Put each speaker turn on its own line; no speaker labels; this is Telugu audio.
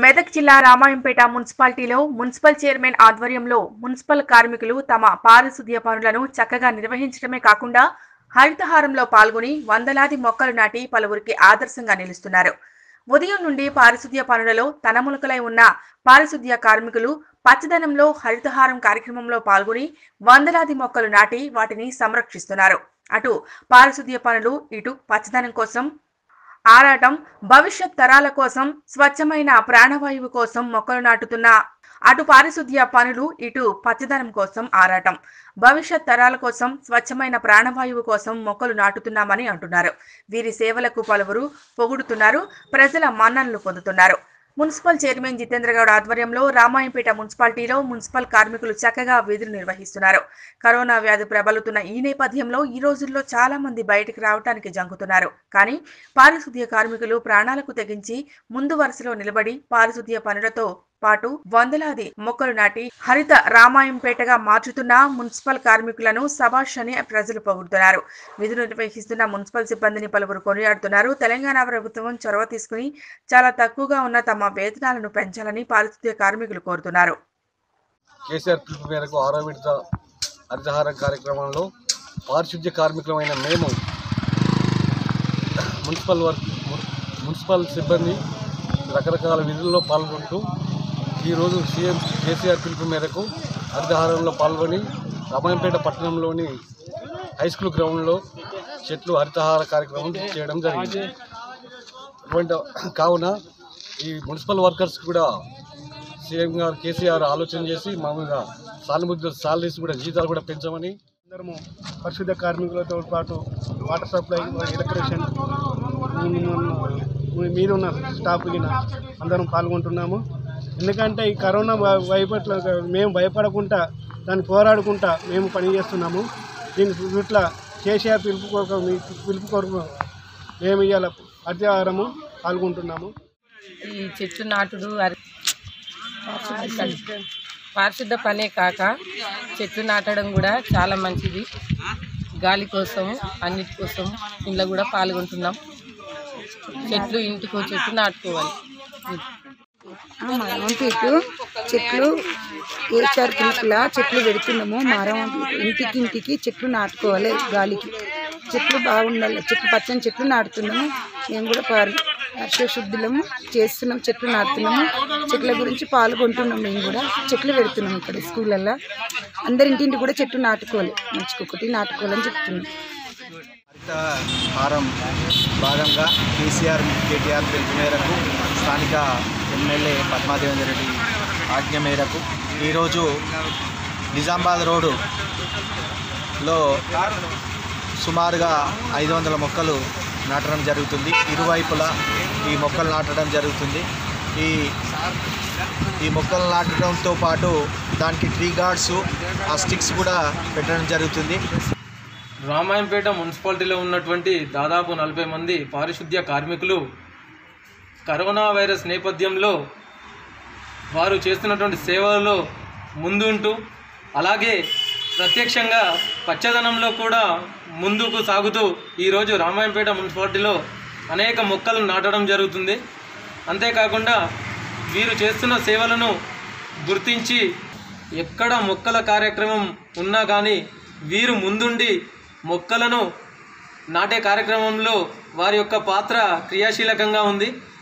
మెదక్ జిల్లా రామాయంపేట మున్సిపాలిటీలో మున్సిపల్ చైర్మన్ ఆధ్వర్యంలో మున్సిపల్ కార్మికులు తమ పారిశుద్ధ్య పనులను చక్కగా నిర్వహించడమే కాకుండా హరితహారంలో పాల్గొని వందలాది మొక్కలు నాటి పలువురికి ఆదర్శంగా నిలుస్తున్నారు. ఉదయం నుండి పారిశుద్ధ్య పనులలో తనములకలై ఉన్న పారిశుద్ధ్య కార్మికులు పచ్చదనంలో హరితహారం కార్యక్రమంలో పాల్గొని వందలాది మొక్కలు నాటి వాటిని సంరక్షిస్తున్నారు. అటు పారిశుద్ధ్య పనులు, ఇటు పచ్చదనం కోసం ఆరాటం, భవిష్యత్ తరాల కోసం స్వచ్ఛమైన ప్రాణవాయువు కోసం మొక్కలు నాటుతున్న అటు పారిశుద్ధ్య పనులు, ఇటు పచ్చదనం కోసం ఆరాటం, భవిష్యత్ తరాల కోసం స్వచ్ఛమైన ప్రాణవాయువు కోసం మొక్కలు నాటుతున్నామని అంటున్నారు. వీరి సేవలకు పలువురు పొగుడుతున్నారు, ప్రజల మన్ననలు పొందుతున్నారు. మున్సిపల్ చైర్మన్ జితేంద్ర గౌడ్ ఆధ్వర్యంలో రామాయంపేట మున్సిపాలిటీలో మున్సిపల్ కార్మికులు చక్కగా విధులు నిర్వహిస్తున్నారు. కరోనా వ్యాధి ప్రబలుతున్న ఈ నేపథ్యంలో ఈ రోజుల్లో చాలా మంది బయటకు రావడానికి జంకుతున్నారు. కానీ పారిశుద్ధ్య కార్మికులు ప్రాణాలకు తెగించి ముందు వరుసలో నిలబడి పారిశుద్ధ్య పనులతో పాటు వందలాది మొక్కలు నాటి హరిత రామాయంపేటగా మార్చుతున్న మున్సిపల్ కార్మికులను శభాష్ అని ప్రజలు పొగుడుతున్నారు. విధులు నిర్వహిస్తున్న మున్సిపల్ సిబ్బందిని పలువురు కొనియాడుతున్నారు. తెలంగాణ ప్రభుత్వం చొరవ తీసుకుని చాలా తక్కువగా ఉన్న తమ వేతనాలను పెంచాలని పారిశుద్ధ్య కార్మికులు కోరుతున్నారు.
కేసీఆర్ పిలుపు మేరకు 6వ విడత హరితహారం కార్యక్రమంలో పారిశుద్ధ్య కార్మికులమైన మేము మున్సిపల్ సిబ్బంది రకరకాల విధుల్లో పాల్గొంటూ ఈరోజు సీఎం కేసీఆర్ పిలుపు మేరకు హరితహారంలో పాల్గొని రామాయంపేట పట్టణంలోని హై స్కూల్ గ్రౌండ్లో చెట్లు హరితహార కార్యక్రమం చేయడం జరిగింది. కావున ఈ మున్సిపల్ వర్కర్స్ కూడా సీఎం గారు కేసీఆర్ ఆలోచన చేసి మామూలుగా సాలరీస్ కూడా జీతాలు కూడా పెంచమని
అందరము పరిశుద్ధ కార్మికులతో పాటు వాటర్ సప్లై, ఎలక్ట్రిషియన్ మీద ఉన్న స్టాఫ్ అందరం పాల్గొంటున్నాము. ఎందుకంటే ఈ కరోనా భయపట్ల మేము భయపడకుండా దాన్ని పోరాడుకుంటా మేము పనిచేస్తున్నాము. దీని ఇట్లా కేసీఆర్ పిలుపు కొరకు మేము ఇవాళ హరితహారము పాల్గొంటున్నాము.
ఈ చెట్టు నాటుడు పారిశుద్ధ పనే కాక చెట్లు నాటడం కూడా చాలా మంచిది. గాలి కోసం, అన్నిటి కోసం ఇంట్లో కూడా పాల్గొంటున్నాం. చెట్లు ఇంటికో చెట్టు నాటుకోవాలి.
రామాయంపేట చెట్లు ఏచారు పిలుపులా చెట్లు పెడుతున్నాము. ఇంటికి చెట్లు నాటుకోవాలి. గాలికి చెట్లు బాగుండాలి. పచ్చని చెట్లు నాటుతున్నాము. మేము కూడా పరిసర శుద్ధిలము చేస్తున్నాం, చెట్లు నాటుతున్నాము. చెట్ల గురించి పాల్గొంటున్నాం. మేము కూడా చెట్లు పెడుతున్నాం. ఇక్కడ స్కూళ్ళల్లో అందరింటింటి కూడా చెట్లు నాటుకోవాలి. మంచికొకటి నాటుకోవాలని చెప్తున్నాం.
హరితహారం భాగంగా కేటీఆర్ పిలుపు మేరకు స్థానిక ఎమ్మెల్యే పద్మాదేవేందర్ రెడ్డి ఆజ్ఞ మేరకు ఈరోజు నిజామాబాద్ రోడ్డులో సుమారుగా 500 మొక్కలు నాటడం జరుగుతుంది. ఇరువైపులా ఈ మొక్కలు నాటడం జరుగుతుంది. ఈ మొక్కలు నాటడంతో పాటు దానికి ట్రీ గార్డ్స్, ఆ స్టిక్స్ కూడా పెట్టడం జరుగుతుంది.
రామాయంపేట మున్సిపాలిటీలో ఉన్నటువంటి దాదాపు 40 మంది పారిశుద్ధ్య కార్మికులు కరోనా వైరస్ నేపథ్యంలో వారు చేస్తున్నటువంటి సేవలలో ముందుంటూ అలాగే ప్రత్యక్షంగా పచ్చదనంలో కూడా ముందుకు సాగుతూ ఈరోజు రామాయంపేట మున్సిపాలిటీలో అనేక మొక్కలు నాటడం జరుగుతుంది. అంతేకాకుండా వీరు చేస్తున్న సేవలను గుర్తించి ఎక్కడ మొక్కల కార్యక్రమం ఉన్నా కానీ వీరు ముందుండి మొక్కలను నాటే కార్యక్రమంలో వారి యొక్క పాత్ర క్రియాశీలకంగా ఉంది.